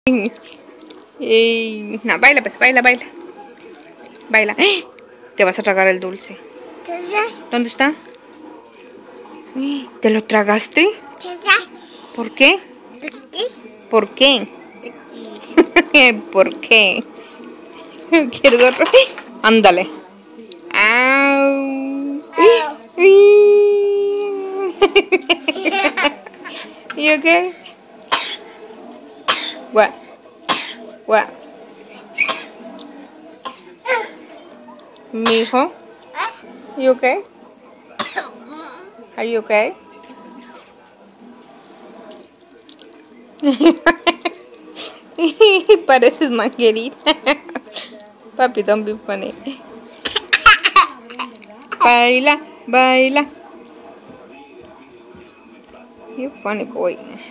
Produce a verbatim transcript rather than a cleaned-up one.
Y... No, baila, pues, baila, baila. Baila. ¡Eh! Te vas a tragar el dulce. ¿Dónde está? ¿Te lo tragaste? ¿Por qué? ¿Por qué? ¿Por qué? ¿Quieres otro? Ándale. Au. You okay? What? What? Mijo? You okay? Are you okay? Pareces manguerita. Papi, don't be funny. Baila, baila. You funny boy.